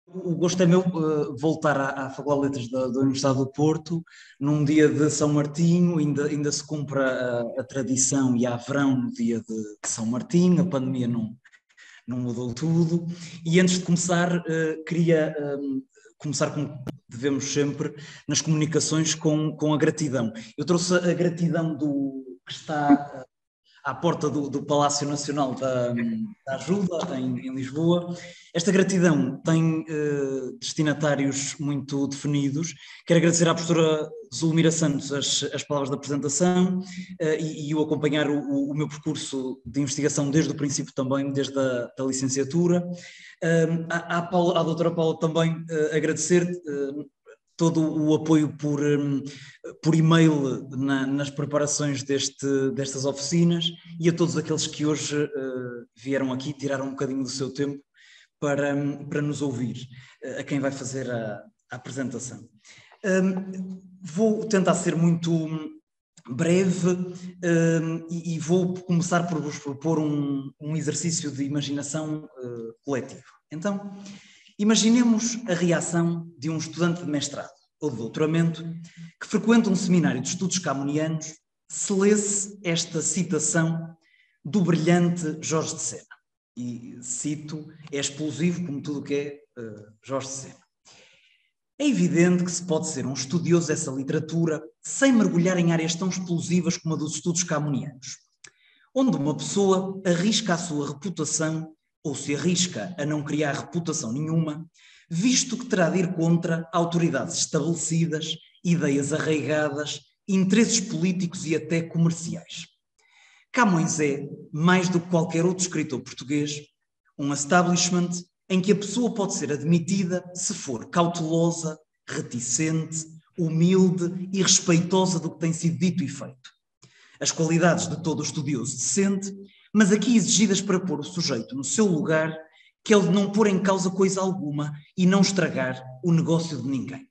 O gosto é meu voltar à Faculdade de Letras da Universidade do Porto, num dia de São Martinho, ainda se cumpre a tradição e há verão no dia de São Martinho, a pandemia não mudou tudo, e antes de começar queria começar como devemos sempre nas comunicações com a gratidão. Eu trouxe a gratidão que está à porta do Palácio Nacional da Ajuda, em Lisboa. Esta gratidão tem destinatários muito definidos. Quero agradecer à professora Zulmira Santos as palavras da apresentação e o acompanhar o meu percurso de investigação desde o princípio também, desde a licenciatura. À doutora Paula também agradecer todo o apoio por e-mail nas preparações destas oficinas e a todos aqueles que hoje vieram aqui, tiraram um bocadinho do seu tempo para nos ouvir, a quem vai fazer a apresentação. Vou tentar ser muito breve e vou começar por vos propor um exercício de imaginação coletivo. Então, imaginemos a reação de um estudante de mestrado ou de doutoramento que frequenta um seminário de estudos camonianos se lesse esta citação do brilhante Jorge de Sena. E cito, é explosivo como tudo o que é Jorge de Sena. É evidente que se pode ser um estudioso dessa literatura sem mergulhar em áreas tão explosivas como a dos estudos camonianos, onde uma pessoa arrisca a sua reputação ou se arrisca a não criar reputação nenhuma, visto que terá de ir contra autoridades estabelecidas, ideias arraigadas, interesses políticos e até comerciais. Camões é, mais do que qualquer outro escritor português, um establishment em que a pessoa pode ser admitida se for cautelosa, reticente, humilde e respeitosa do que tem sido dito e feito. As qualidades de todo o estudioso decente, mas aqui exigidas para pôr o sujeito no seu lugar, que é o de não pôr em causa coisa alguma e não estragar o negócio de ninguém.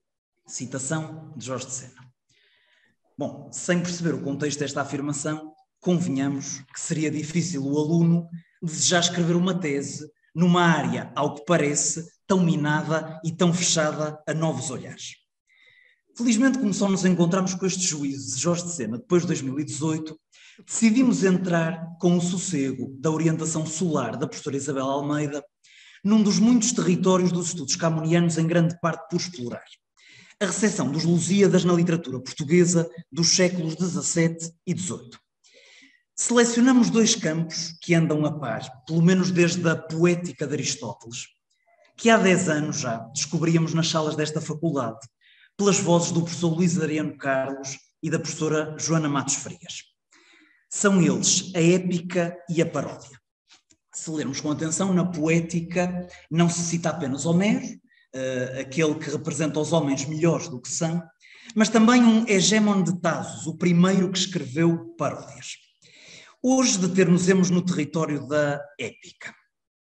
Citação de Jorge de Sena. Bom, sem perceber o contexto desta afirmação, convenhamos que seria difícil o aluno desejar escrever uma tese numa área, ao que parece, tão minada e tão fechada a novos olhares. Felizmente, como só nos encontramos com este juízo de Jorge de Sena depois de 2018, decidimos entrar com o sossego da orientação solar da professora Isabel Almeida num dos muitos territórios dos estudos camonianos em grande parte por explorar. A recepção dos Lusíadas na literatura portuguesa dos séculos XVII e XVIII. Selecionamos dois campos que andam a par, pelo menos desde a poética de Aristóteles, que há 10 anos já descobríamos nas salas desta faculdade, pelas vozes do professor Luís Ariano Carlos e da professora Joana Matos Frias. São eles a épica e a paródia. Se lermos com atenção, na poética não se cita apenas Homero, aquele que representa os homens melhores do que são, mas também um Hegémon de Tasos, o primeiro que escreveu paródias. Hoje deter-nos-emos no território da épica.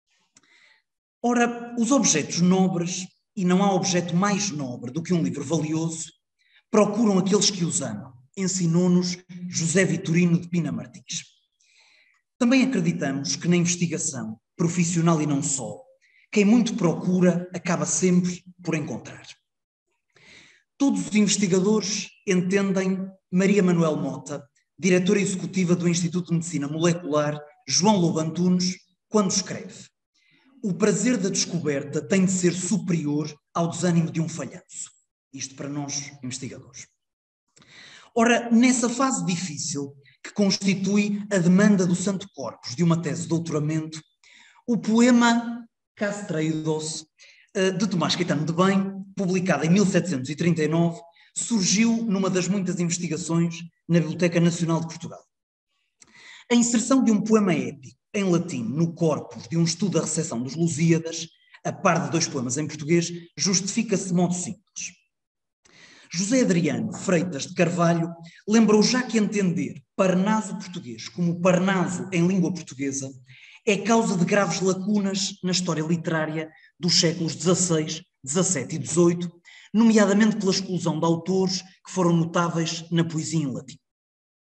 Ora, os objetos nobres, e não há objeto mais nobre do que um livro valioso, procuram aqueles que os amam, ensinou-nos José Vitorino de Pina Martins. Também acreditamos que na investigação, profissional e não só, quem muito procura acaba sempre por encontrar. Todos os investigadores entendem Maria Manuel Mota, diretora executiva do Instituto de Medicina Molecular João Lobo Antunes, quando escreve: o prazer da descoberta tem de ser superior ao desânimo de um falhanço. Isto para nós, investigadores. Ora, nessa fase difícil que constitui a demanda do Santo Corpus de uma tese de doutoramento, o poema Castreidos, de Tomás Caetano de Bem, publicado em 1739, surgiu numa das muitas investigações na Biblioteca Nacional de Portugal. A inserção de um poema épico em latim no corpus de um estudo da recepção dos Lusíadas, a par de dois poemas em português, justifica-se de modo simples. José Adriano Freitas de Carvalho lembrou já que entender Parnaso português como Parnaso em língua portuguesa é causa de graves lacunas na história literária dos séculos XVI, XVII e XVIII, nomeadamente pela exclusão de autores que foram notáveis na poesia em latim.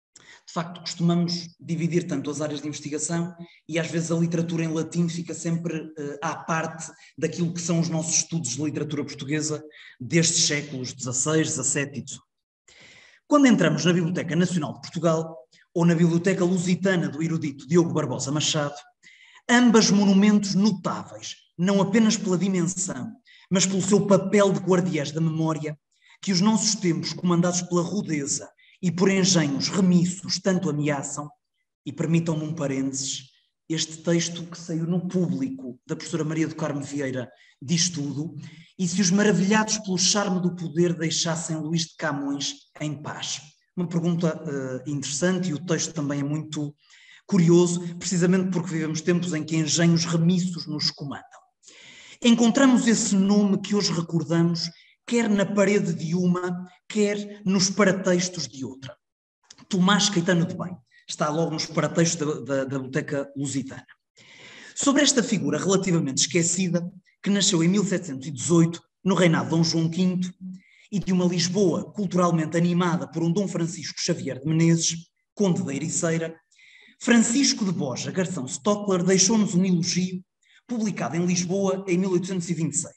De facto, costumamos dividir tanto as áreas de investigação e às vezes a literatura em latim fica sempre à parte daquilo que são os nossos estudos de literatura portuguesa destes séculos XVI, XVII e XVIII. Quando entramos na Biblioteca Nacional de Portugal ou na Biblioteca Lusitana do erudito Diogo Barbosa Machado, ambas monumentos notáveis, não apenas pela dimensão, mas pelo seu papel de guardiãs da memória, que os nossos tempos, comandados pela rudeza e por engenhos remissos, tanto ameaçam, e permitam-me um parênteses, este texto que saiu no Público, da professora Maria do Carmo Vieira, diz tudo, e se os maravilhados pelo charme do poder deixassem Luís de Camões em paz. Uma pergunta interessante, e o texto também é muito curioso, precisamente porque vivemos tempos em que engenhos remissos nos comandam. Encontramos esse nome que hoje recordamos, quer na parede de uma, quer nos paratextos de outra. Tomás Caetano de Bem, está logo nos paratextos da Biblioteca Lusitana. Sobre esta figura relativamente esquecida, que nasceu em 1718, no reinado de Dom João V, e de uma Lisboa culturalmente animada por um Dom Francisco Xavier de Menezes, conde da Ericeira, Francisco de Borja Garção Stockler deixou-nos um elogio, publicado em Lisboa em 1826.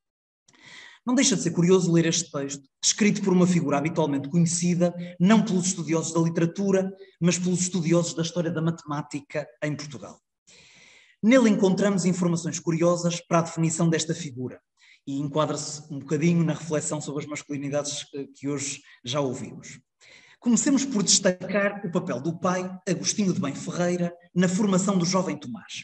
Não deixa de ser curioso ler este texto, escrito por uma figura habitualmente conhecida, não pelos estudiosos da literatura, mas pelos estudiosos da história da matemática em Portugal. Nele encontramos informações curiosas para a definição desta figura, e enquadra-se um bocadinho na reflexão sobre as masculinidades que hoje já ouvimos. Comecemos por destacar o papel do pai, Agostinho de Bem Ferreira, na formação do jovem Tomás.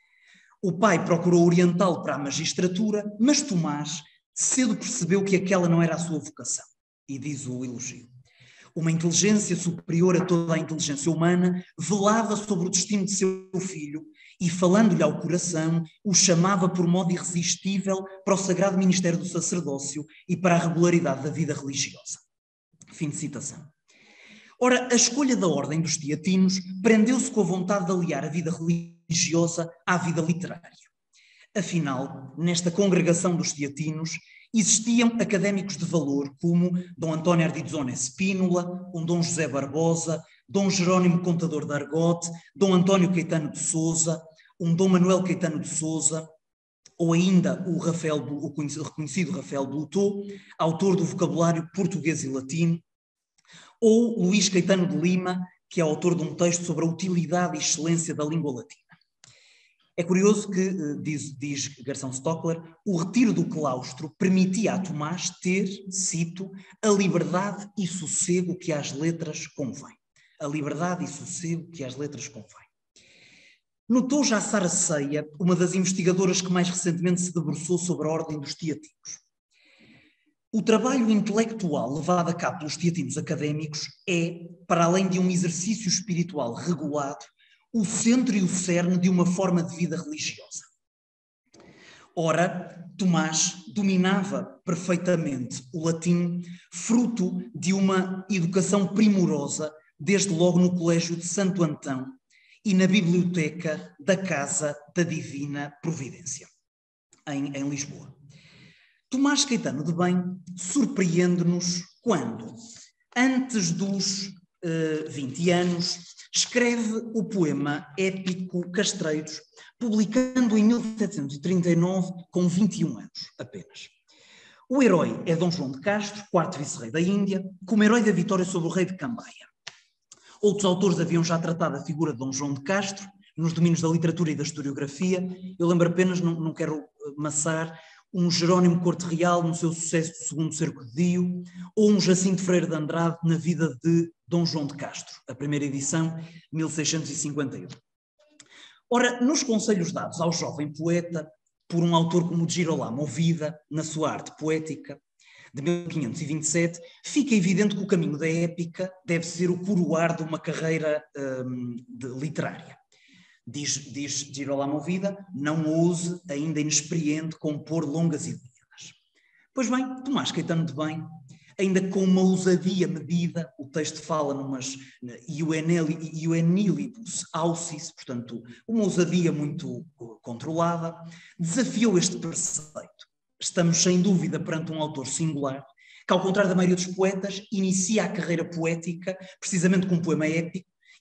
O pai procurou orientá-lo para a magistratura, mas Tomás cedo percebeu que aquela não era a sua vocação, e diz o elogio. Uma inteligência superior a toda a inteligência humana velava sobre o destino de seu filho e, falando-lhe ao coração, o chamava por modo irresistível para o sagrado ministério do sacerdócio e para a regularidade da vida religiosa. Fim de citação. Ora, a escolha da ordem dos teatinos prendeu-se com a vontade de aliar a vida religiosa à vida literária. Afinal, nesta congregação dos teatinos, existiam académicos de valor como Dom António Ardizone Spínola, um Dom José Barbosa, Dom Jerónimo Contador de Argote, Dom António Caetano de Sousa, um Dom Manuel Caetano de Sousa, ou ainda o reconhecido Rafael Blutot, autor do vocabulário português e latino, ou Luís Caetano de Lima, que é autor de um texto sobre a utilidade e excelência da língua latina. É curioso que, diz Garção Stockler, o retiro do claustro permitia a Tomás ter, cito, a liberdade e sossego que às letras convém. A liberdade e sossego que às letras convém. Notou já Sara Ceia, uma das investigadoras que mais recentemente se debruçou sobre a ordem dos teatinos. O trabalho intelectual levado a cabo pelos teatinos académicos é, para além de um exercício espiritual regulado, o centro e o cerne de uma forma de vida religiosa. Ora, Tomás dominava perfeitamente o latim, fruto de uma educação primorosa, desde logo no Colégio de Santo Antão e na Biblioteca da Casa da Divina Providência, em Lisboa. Tomás Caetano de Bem surpreende-nos quando, antes dos 20 anos, escreve o poema épico Castreiros, publicando em 1739, com 21 anos apenas. O herói é Dom João de Castro, quarto vice-rei da Índia, como herói da vitória sobre o rei de Cambaia. Outros autores haviam já tratado a figura de Dom João de Castro, nos domínios da literatura e da historiografia. Eu lembro apenas, não quero amassar, um Jerónimo Corte Real no seu sucesso do Segundo Cerco de Dio, ou um Jacinto Freire de Andrade na vida de Dom João de Castro, a primeira edição, 1651. Ora, nos conselhos dados ao jovem poeta, por um autor como Girolamo Ovidda, na sua arte poética, de 1527, fica evidente que o caminho da épica deve ser o coroar de uma carreira literária. Diz Girolamo Ovidda, não ouse, ainda inexperiente, compor longas ideias. Pois bem, Tomás Caetano de Bem, ainda com uma ousadia medida, o texto fala numas iuenilibus ausis, portanto, uma ousadia muito controlada, desafiou este preceito. Estamos sem dúvida perante um autor singular, que ao contrário da maioria dos poetas, inicia a carreira poética precisamente com um poema épico,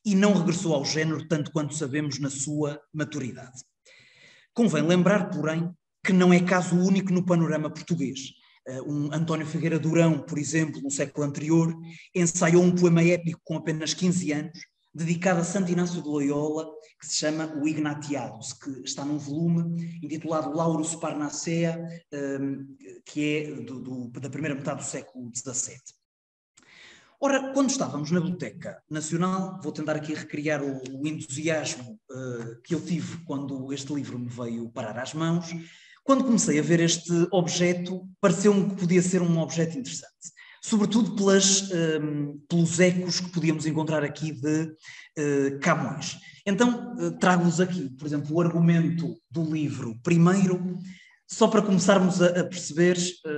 e não regressou ao género tanto quanto sabemos na sua maturidade. Convém lembrar, porém, que não é caso único no panorama português. António Figueira Durão, por exemplo, no século anterior, ensaiou um poema épico com apenas 15 anos, dedicado a Santo Inácio de Loyola, que se chama O Ignatiados, que está num volume intitulado Laurus Parnassea, que é da primeira metade do século XVII. Ora, quando estávamos na Biblioteca Nacional, vou tentar aqui recriar o entusiasmo que eu tive quando este livro me veio parar às mãos. Quando comecei a ver este objeto, pareceu-me que podia ser um objeto interessante, sobretudo pelos ecos que podíamos encontrar aqui de Camões. Então, trago-vos aqui, por exemplo, o argumento do livro primeiro, só para começarmos a perceber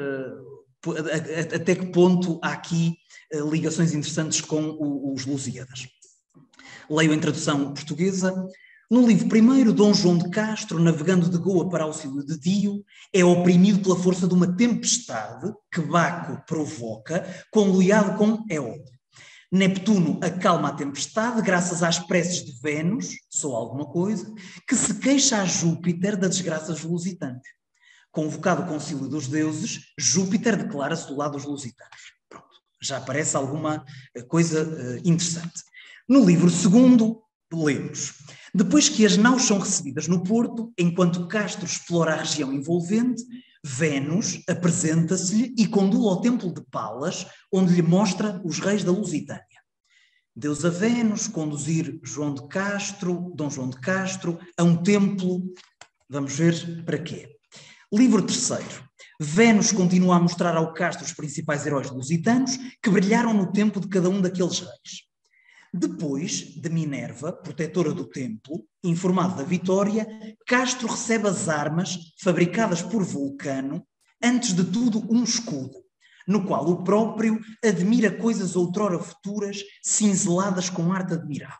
até que ponto há aqui ligações interessantes com os Lusíadas. Leio em tradução portuguesa. No livro primeiro, Dom João de Castro, navegando de Goa para auxílio de Dio, é oprimido pela força de uma tempestade que Baco provoca, conluiado com Eolo. Neptuno acalma a tempestade graças às preces de Vênus, só alguma coisa, que se queixa a Júpiter da desgraça dos lusitanos. Convocado o concílio dos deuses, Júpiter declara-se do lado dos lusitanos. Pronto, já aparece alguma coisa interessante. No livro segundo, lemos: depois que as naus são recebidas no porto, enquanto Castro explora a região envolvente, Vênus apresenta-se-lhe e conduz ao templo de Palas, onde lhe mostra os reis da Lusitânia. Deusa Vênus conduzir Dom João de Castro, a um templo, vamos ver para quê. Livro terceiro. Vênus continua a mostrar ao Castro os principais heróis lusitanos que brilharam no tempo de cada um daqueles reis. Depois de Minerva, protetora do templo, informado da vitória, Castro recebe as armas fabricadas por Vulcano, antes de tudo um escudo, no qual o próprio admira coisas outrora futuras, cinzeladas com arte admirável.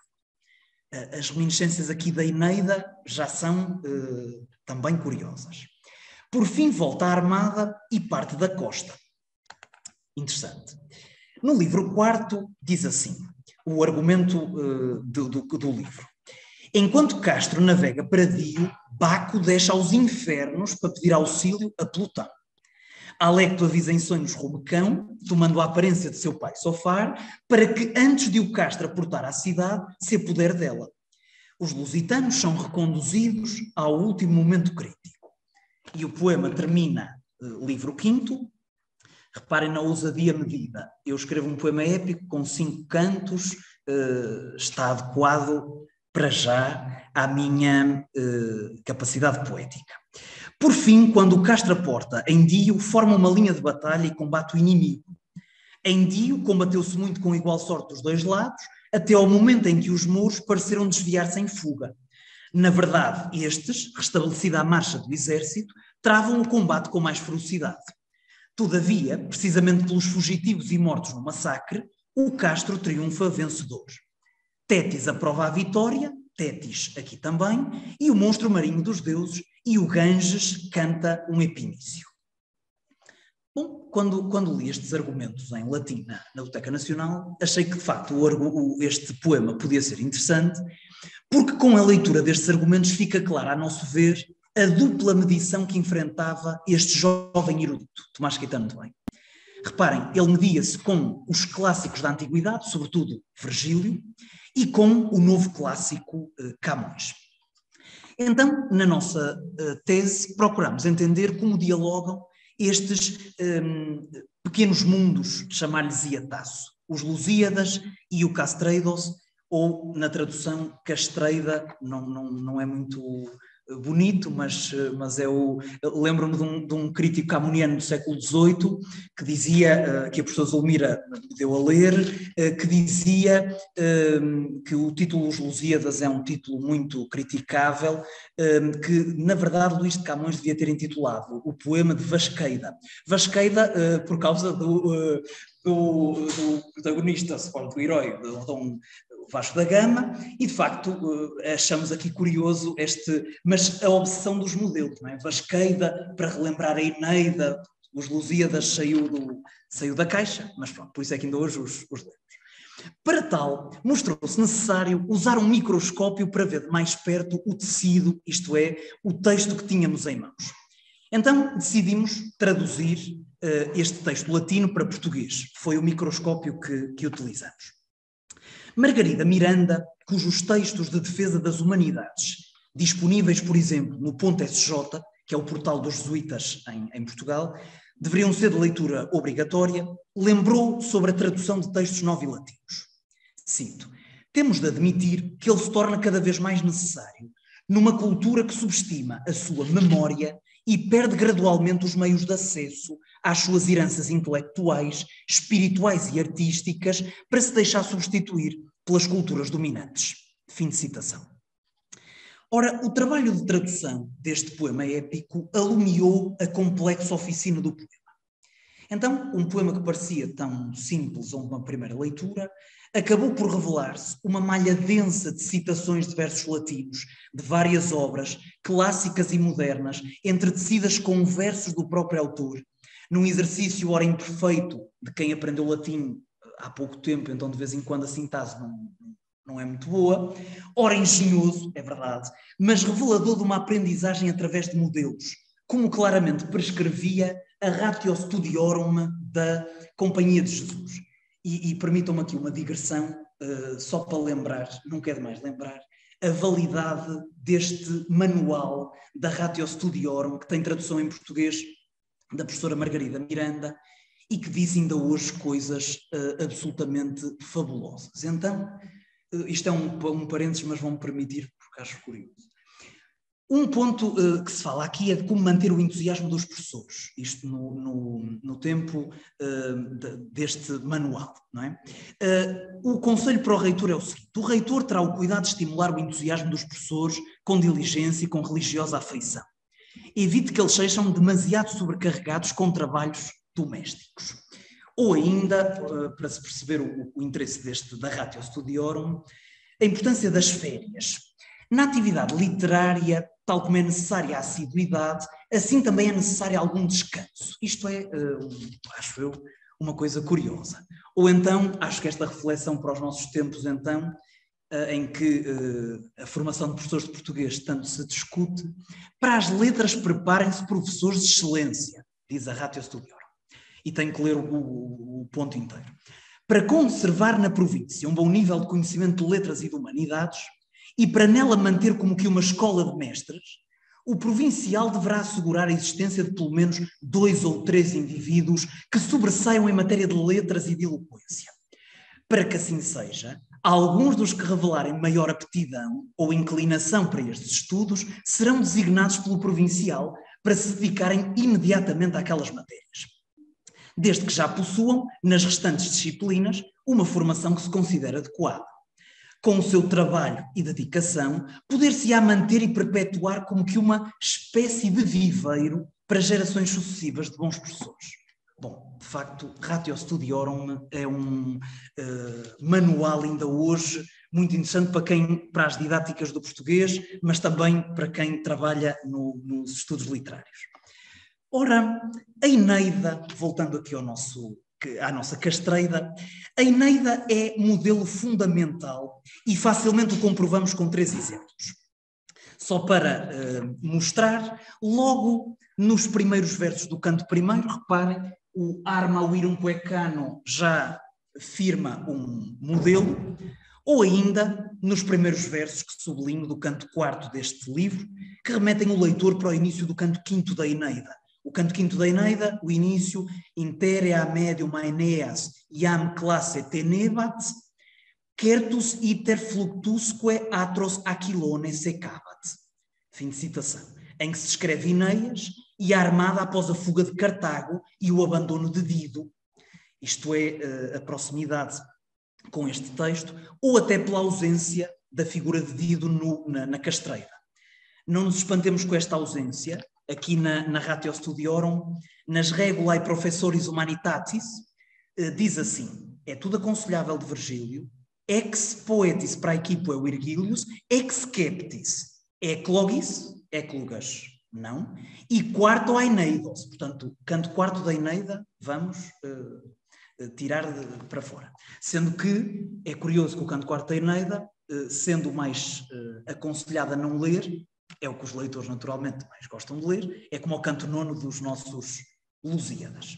As reminiscências aqui da Eneida já são também curiosas. Por fim, volta à armada e parte da costa. Interessante. No livro quarto, diz assim, o argumento do livro. Enquanto Castro navega para Dio, Baco deixa aos infernos para pedir auxílio a Plutão. Alecto avisa em sonhos Rumecão, tomando a aparência de seu pai Sofar, para que antes de o Castro aportar à cidade, se apodere dela. Os lusitanos são reconduzidos ao último momento crítico. E o poema termina, livro quinto. Reparem na ousadia medida. Eu escrevo um poema épico com 5 cantos, está adequado para já à minha capacidade poética. Por fim, quando o Castro aporta em Dio, forma uma linha de batalha e combate o inimigo. Em Dio, combateu-se muito com igual sorte dos dois lados, até ao momento em que os mouros pareceram desviar-se em fuga. Na verdade, estes, restabelecida a marcha do exército, travam o combate com mais ferocidade. Todavia, precisamente pelos fugitivos e mortos no massacre, o Castro triunfa vencedor. Tétis aprova a vitória, Tétis aqui também, e o monstro marinho dos deuses, e o Ganges canta um epinício. Bom, quando li estes argumentos em latim na Biblioteca Nacional, achei que de facto este poema podia ser interessante, porque com a leitura destes argumentos fica clara, a nosso ver, a dupla medição que enfrentava este jovem erudito, Tomás Caetano de Bem. Reparem, ele media-se com os clássicos da antiguidade, sobretudo Virgílio, e com o novo clássico Camões. Então, na nossa tese, procuramos entender como dialogam estes pequenos mundos, chamar-lhes iataço, os Lusíadas e o Castreidos, ou na tradução Castreida, não é muito bonito, mas lembro-me de um crítico camoniano do século XVIII que dizia, que a professora Zulmira me deu a ler, que dizia que o título Os Lusíadas é um título muito criticável, que na verdade Luís de Camões devia ter intitulado o poema de Vasqueida. Vasqueida por causa do protagonista, suponho, do herói, de Dom Vasco da Gama, e de facto achamos aqui curioso mas a obsessão dos modelos, não é? Vasqueida para relembrar a Eneida, os Lusíadas saiu da caixa, mas pronto, por isso é que ainda hoje os lemos. Para tal, mostrou-se necessário usar um microscópio para ver de mais perto o tecido, isto é, o texto que tínhamos em mãos. Então decidimos traduzir este texto latino para português. Foi o microscópio que utilizamos. Margarida Miranda, cujos textos de defesa das humanidades, disponíveis, por exemplo, no .sj, que é o portal dos jesuítas em Portugal, deveriam ser de leitura obrigatória, lembrou sobre a tradução de textos novilatinos. Cito: temos de admitir que ele se torna cada vez mais necessário numa cultura que subestima a sua memória e perde gradualmente os meios de acesso às suas heranças intelectuais, espirituais e artísticas para se deixar substituir pelas culturas dominantes. Fim de citação. Ora, o trabalho de tradução deste poema épico alumiou a complexa oficina do poema. Então, um poema que parecia tão simples a uma primeira leitura, acabou por revelar-se uma malha densa de citações de versos latinos, de várias obras, clássicas e modernas, entretecidas com versos do próprio autor, num exercício, ora imperfeito, de quem aprendeu latim há pouco tempo, então de vez em quando a sintase não é muito boa, ora engenhoso, é verdade, mas revelador de uma aprendizagem através de modelos, como claramente prescrevia a Ratio Studiorum da Companhia de Jesus. E permitam-me aqui uma digressão, só para lembrar, não quero mais lembrar, a validade deste manual da Ratio Studiorum, que tem tradução em português da professora Margarida Miranda, e que diz ainda hoje coisas absolutamente fabulosas. Então, isto é um parênteses, mas vão-me permitir, porque acho curioso. Um ponto que se fala aqui é de como manter o entusiasmo dos professores, isto no tempo deste manual, não é? O conselho para o reitor é o seguinte: o reitor terá o cuidado de estimular o entusiasmo dos professores com diligência e com religiosa afeição. Evite que eles sejam demasiado sobrecarregados com trabalhos domésticos. Ou ainda, para se perceber o interesse da Ratio Studiorum, a importância das férias. Na atividade literária, tal como é necessária a assiduidade, assim também é necessário algum descanso. Isto é, acho eu, uma coisa curiosa. Ou então, acho que esta reflexão para os nossos tempos, então, em que a formação de professores de português tanto se discute, para as letras preparem-se professores de excelência, diz a Ratio Studiorum. E tenho que ler o ponto inteiro. Para conservar na província um bom nível de conhecimento de letras e de humanidades, e para nela manter como que uma escola de mestres, o provincial deverá assegurar a existência de pelo menos 2 ou 3 indivíduos que sobressaiam em matéria de letras e de eloquência. Para que assim seja, alguns dos que revelarem maior aptidão ou inclinação para estes estudos serão designados pelo provincial para se dedicarem imediatamente àquelas matérias, desde que já possuam, nas restantes disciplinas, uma formação que se considera adequada. Com o seu trabalho e dedicação, poder-se-á manter e perpetuar como que uma espécie de viveiro para gerações sucessivas de bons professores. Bom, de facto, Ratio Studiorum é um manual ainda hoje muito interessante para as didáticas do português, mas também para quem trabalha nos estudos literários. Ora, a Eneida, voltando aqui à nossa castreida, a Eneida é modelo fundamental e facilmente o comprovamos com 3 exemplos. Só para mostrar, logo nos primeiros versos do canto primeiro, reparem, o Arma Virum Poecano já firma um modelo, ou ainda nos primeiros versos que sublinho do canto quarto deste livro, que remetem o leitor para o início do canto quinto da Eneida. O canto quinto da Eneida, o início, interea medium Aeneas iam classe tenebat, certus iter fluctusque atros aquilone secabat. Fim de citação. Em que se escreve Enéas e a armada após a fuga de Cartago e o abandono de Dido, isto é, a proximidade com este texto, ou até pela ausência da figura de Dido na castreira. Não nos espantemos com esta ausência. Aqui na Ratio Studiorum, nas Regulae Professoris Humanitatis, diz assim: é tudo aconselhável de Virgílio, ex poetis praequipoe Virgilius, ex sceptis, eclogis, eclogas, não, e quarto Aeneidos, portanto, canto quarto da Eneida, vamos tirar para fora. Sendo que é curioso que o canto quarto da Eneida, sendo mais aconselhado a não ler, é o que os leitores naturalmente mais gostam de ler, é como o canto nono dos nossos Lusíadas.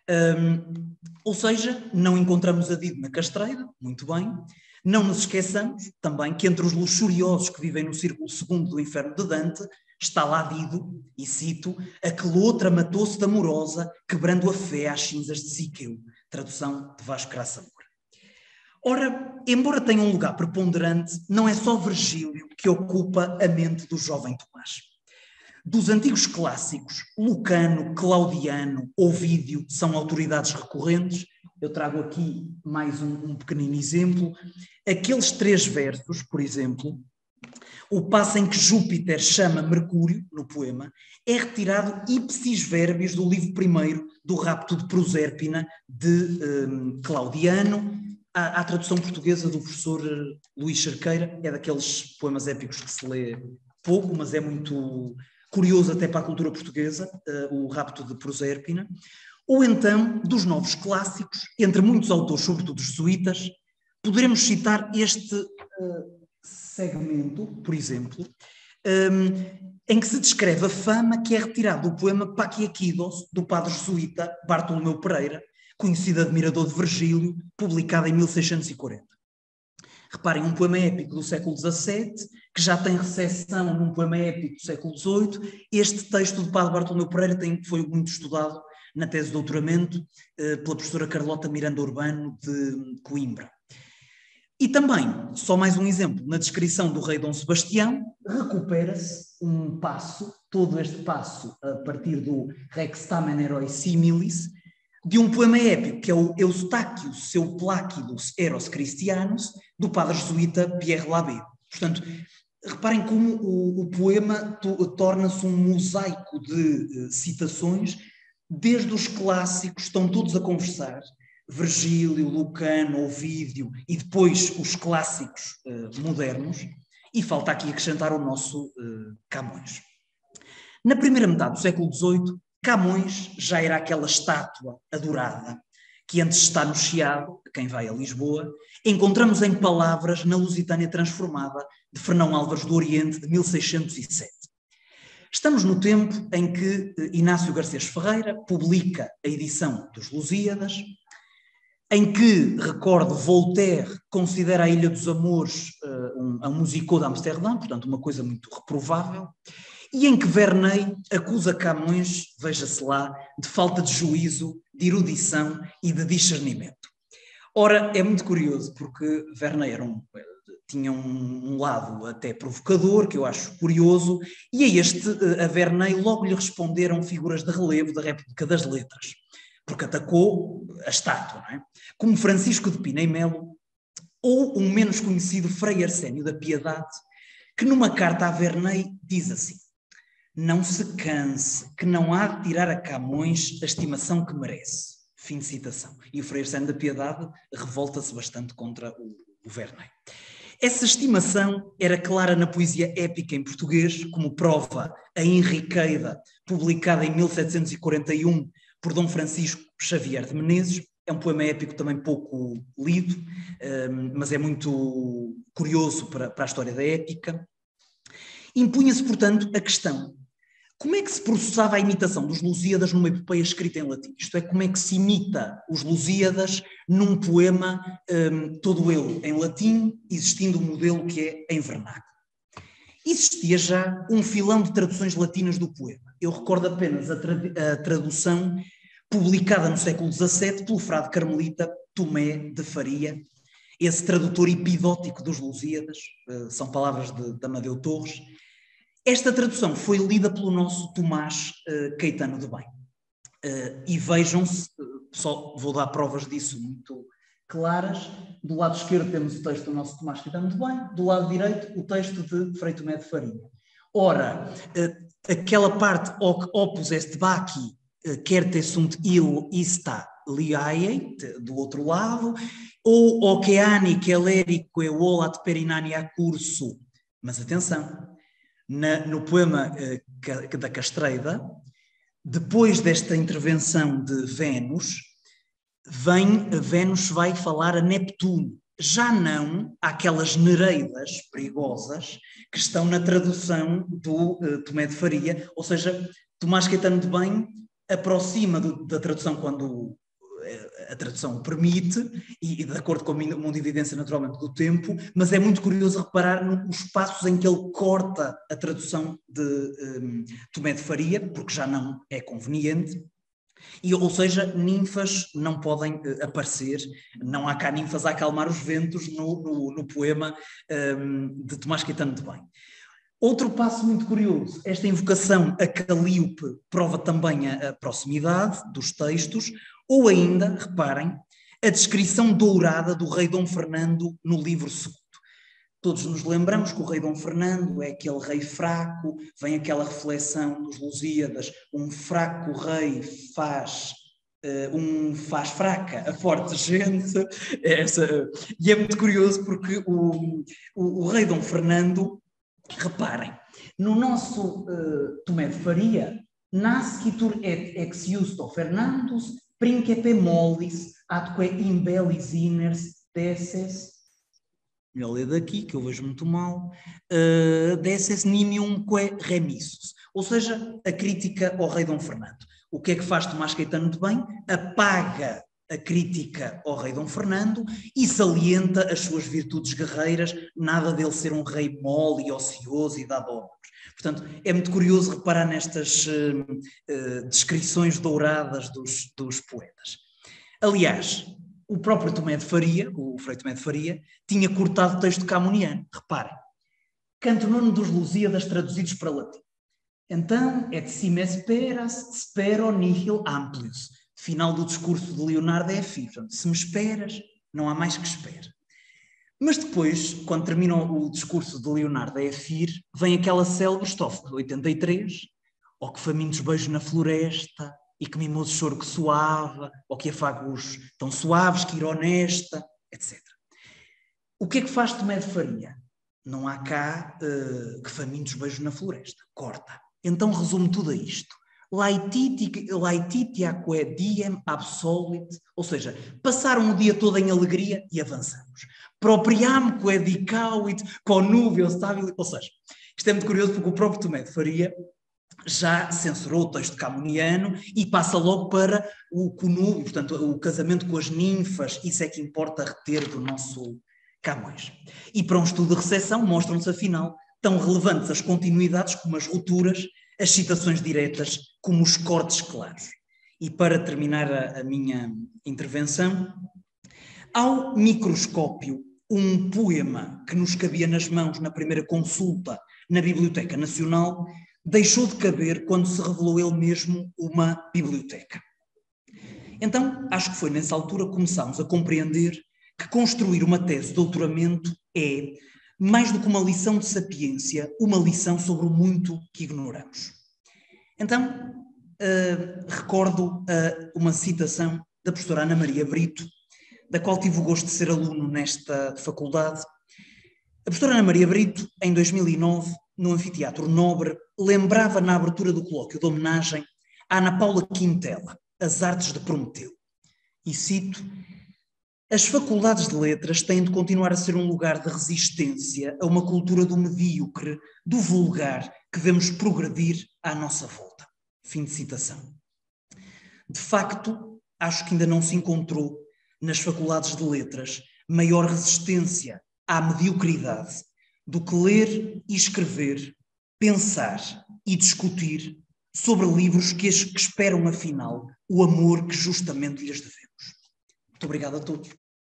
Ou seja, não encontramos a Dido na Castreira, muito bem. Não nos esqueçamos também que entre os luxuriosos que vivem no círculo segundo do inferno de Dante está lá Dido, e cito, aquele outra matou-se de amorosa, quebrando a fé às cinzas de Siqueu. Tradução de Vasco Graça Moura. Ora, embora tenha um lugar preponderante, não é só Virgílio que ocupa a mente do jovem Tomás. Dos antigos clássicos, Lucano, Claudiano, Ovídio são autoridades recorrentes. Eu trago aqui mais um pequenino exemplo. Aqueles 3 versos, por exemplo, o passo em que Júpiter chama Mercúrio, no poema, é retirado ipsis verbis do livro primeiro do Rapto de Prosérpina, de Claudiano. Há a tradução portuguesa do professor Luís Cerqueira, é daqueles poemas épicos que se lê pouco, mas é muito curioso até para a cultura portuguesa, o Rapto de Prosérpina. Ou então, dos novos clássicos, entre muitos autores, sobretudo os jesuítas, poderemos citar este segmento, por exemplo, em que se descreve a fama que é retirada do poema Paquiaquidos, do padre jesuíta Bartolomeu Pereira, conhecido admirador de Virgílio, publicado em 1640. Reparem, um poema épico do século XVII, que já tem recepção num poema épico do século XVIII. Este texto do padre Bartolomeu Pereira foi muito estudado na tese de doutoramento pela professora Carlota Miranda Urbano de Coimbra. E também, só mais um exemplo, na descrição do rei Dom Sebastião, recupera-se um passo, todo este passo a partir do Rex Tamen Heroi Similis, de um poema épico, que é o Eustachius seu Placidus Eros Christianus, do padre jesuíta Pierre Labbé. Portanto, reparem como o poema torna-se um mosaico de citações, desde os clássicos, estão todos a conversar, Virgílio, Lucano, Ovídio, e depois os clássicos modernos, e falta aqui acrescentar o nosso Camões. Na primeira metade do século XVIII, Camões já era aquela estátua adorada, que antes está no Chiado, quem vai a Lisboa, encontramos em palavras na Lusitânia Transformada, de Fernão Álvares do Oriente, de 1607. Estamos no tempo em que Inácio Garcês Ferreira publica a edição dos Lusíadas, em que, recordo, Voltaire considera a Ilha dos Amores um musicô de Amsterdão, portanto uma coisa muito reprovável, e em que Verney acusa Camões, veja-se lá, de falta de juízo, de erudição e de discernimento. Ora, é muito curioso, porque Verney tinha um lado até provocador, que eu acho curioso, e a Verney logo lhe responderam figuras de relevo da República das Letras, porque atacou a estátua, não é? Como Francisco de Pina e Melo, ou um menos conhecido Frei Arsénio da Piedade, que numa carta a Verney diz assim: não se canse, que não há de tirar a Camões a estimação que merece. Fim de citação. E o Frei Arsénio da Piedade revolta-se bastante contra o Verney. Essa estimação era clara na poesia épica em português, como prova a Henriqueida, publicada em 1741 por Dom Francisco Xavier de Menezes. É um poema épico também pouco lido, mas é muito curioso para a história da épica. Impunha-se, portanto, a questão: como é que se processava a imitação dos Lusíadas numa epopeia escrita em latim? Isto é, como é que se imita os Lusíadas num poema todo ele em latim, existindo um modelo que é em vernáculo? Existia já um filão de traduções latinas do poema. Eu recordo apenas a tradução publicada no século XVII pelo frade carmelita Tomé de Faria, esse tradutor epidótico dos Lusíadas, são palavras de Amadeu Torres. Esta tradução foi lida pelo nosso Tomás Caetano de Bem. E vejam-se, só vou dar provas disso muito claras. Do lado esquerdo temos o texto do nosso Tomás Caetano de Bem, do lado direito o texto de Frei Tomé de Faria. Ora, aquela parte opus est baci, querte sunt il ista liae, do outro lado, ou oceani celerico e volat perinania curso. Mas atenção, no poema da Castreida, depois desta intervenção de Vênus, Vênus vai falar a Neptuno. Já não aquelas nereidas perigosas que estão na tradução do Tomé de Faria, ou seja, Tomás Caetano de Bem aproxima da tradução quando a tradução o permite, e de acordo com a mundividência naturalmente do tempo, mas é muito curioso reparar nos passos em que ele corta a tradução de Tomé de Faria, porque já não é conveniente. Ou seja, ninfas não podem aparecer, não há cá ninfas a acalmar os ventos no poema de Tomás Caetano de Bem. Outro passo muito curioso, esta invocação a Calíope prova também a proximidade dos textos, ou ainda, reparem, a descrição dourada do rei Dom Fernando no livro segundo. Todos nos lembramos que o rei Dom Fernando é aquele rei fraco, vem aquela reflexão dos Lusíadas, um fraco rei faz fraca a forte gente, e é muito curioso porque o rei Dom Fernando, reparem, no nosso Tomé de Faria, nascitur et ex justo Fernandus principe mollis atque imbellis iners desses. Melhor ler daqui, que eu vejo muito mal, desses nimiumque remissus, ou seja, a crítica ao rei Dom Fernando. O que é que faz Tomás Caetano de Bem? Apaga a crítica ao rei Dom Fernando e salienta as suas virtudes guerreiras, nada dele ser um rei mole e ocioso e dado honras. Portanto, é muito curioso reparar nestas descrições douradas dos poetas. Aliás, o próprio Tomé de Faria, o Frei Tomé de Faria, tinha cortado o texto camoniano. Reparem, canto nono dos Lusíadas traduzidos para latim. Então, et si me esperas, spero nihil amplius. Final do discurso de Leonardo é fi. Se me esperas, não há mais que espera. Mas depois, quando termina o discurso de Leonardo é Fir, vem aquela célebre estrofe de 83, ó que famintos beijos na floresta, e que mimoso choro que suava, ou que afagos tão suaves que ir honesta, etc. O que é que faz Tomé de Faria? Não há cá que famintos beijos na floresta. Corta. Então resume tudo a isto. Laetitiaque diem absolvit, ou seja, passaram o dia todo em alegria e avançamos. Propriamque dicavit conuvio stabile, ou seja, isto é muito curioso porque o próprio Tomé de Faria já censurou o texto camoniano e passa logo para o conúbio, portanto, o casamento com as ninfas, isso é que importa reter do nosso Camões. E para um estudo de recepção mostram-se, afinal, tão relevantes as continuidades como as rupturas, as citações diretas como os cortes claros. E para terminar a minha intervenção, ao microscópio, um poema que nos cabia nas mãos na primeira consulta na Biblioteca Nacional deixou de caber quando se revelou ele mesmo uma biblioteca. Então, acho que foi nessa altura que começámos a compreender que construir uma tese de doutoramento é, mais do que uma lição de sapiência, uma lição sobre o muito que ignoramos. Então, recordo uma citação da professora Ana Maria Brito, da qual tive o gosto de ser aluno nesta faculdade. A professora Ana Maria Brito, em 2009, no Anfiteatro Nobre, lembrava na abertura do colóquio de homenagem a Ana Paula Quintela, As Artes de Prometeu. E cito: as faculdades de letras têm de continuar a ser um lugar de resistência a uma cultura do medíocre, do vulgar, que vemos progredir à nossa volta. Fim de citação. De facto, acho que ainda não se encontrou nas faculdades de letras maior resistência à mediocridade do que ler e escrever, pensar e discutir sobre livros que esperam, afinal, o amor que justamente lhes devemos. Muito obrigado a todos.